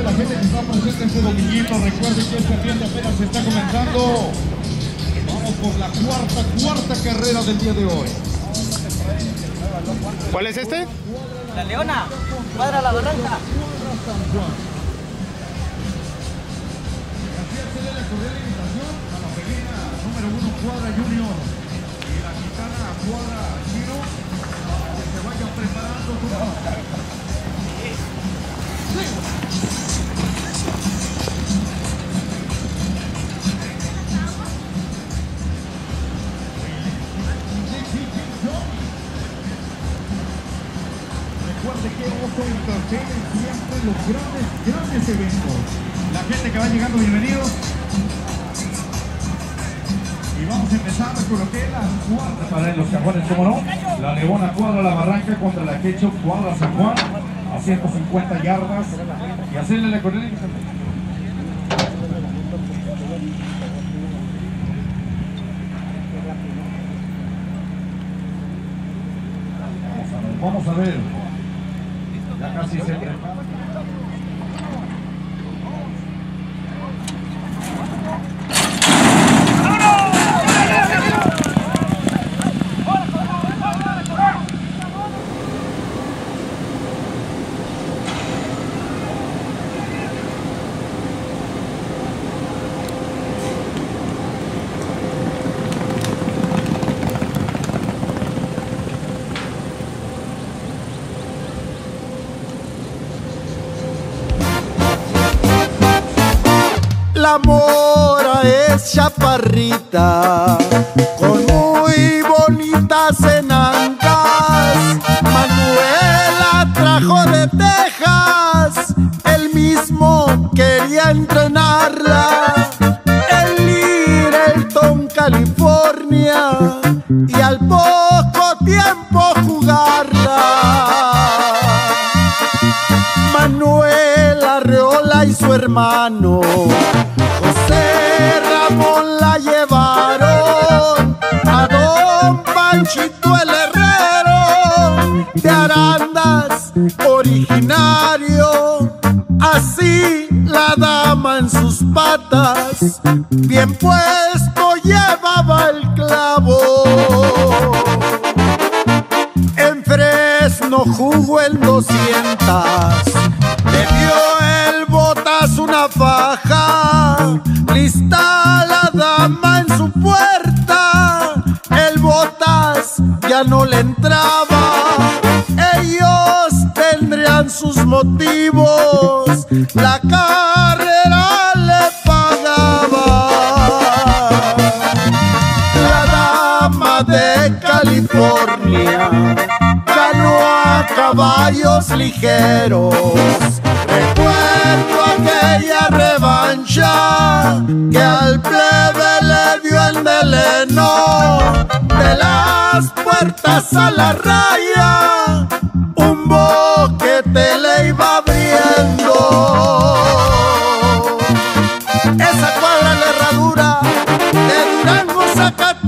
la gente que está presente este dominguito. Recuerden que este ambiente apenas se está comenzando. Vamos por la cuarta carrera del día de hoy. ¿Cuál es este? La Leona, cuadra La Barranca. Cordial invitación a la felina número 1 Cuadra Junior y la gitana Cuadra Chino para que se vayan preparando. Recuerde que Oso Entertainment siempre los grandes eventos. La gente que va llegando, bienvenidos. Y vamos a empezar con lo que es la cuadra. Para los cajones, ¿cómo no? La Leona Cuadra La Barranca contra la Quecho Cuadra San Juan a 150 yardas. Y hacerle la corrida. Vamos a ver. Ya casi se prepara. La mora es chaparrita, con muy bonitas enancas. Manuela trajo de Texas, él mismo quería entrenarla. En Littleton, California, y al poco tiempo jugarla. Manuela Arreola y su hermano José Ramón la llevaron a don Panchito el Herrero de Arandas, originario. Así la dama en sus patas, bien puesto llevaba el clavo. En Fresno jugó en 200, le dio el Botas una faja. Lista la dama en su puerta, el Botas ya no le entraba. Ellos tendrían sus motivos, la carrera le pagaba. La dama de California ganó a caballos ligeros. Recuerdo aquella revancha que al plebe le dio el meleno. De las puertas a la raya, un boquete le iba abriendo. Esa cuadra la herradura de Durango, Zacatecas.